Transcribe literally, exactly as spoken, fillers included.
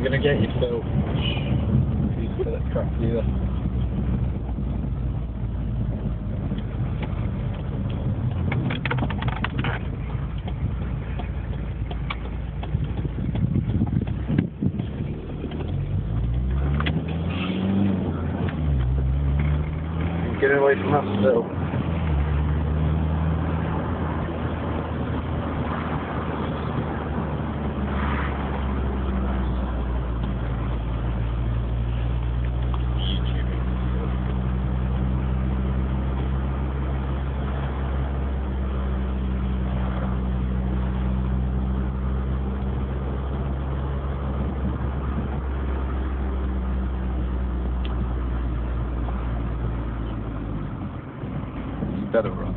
gonna get you, Phil. He's for that crap either. Get away from us, Phil. Better run.